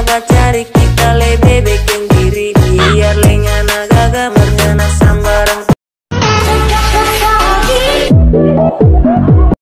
sahabat cari kita le bebek yang diri biar lengana gaga mergana sambarang.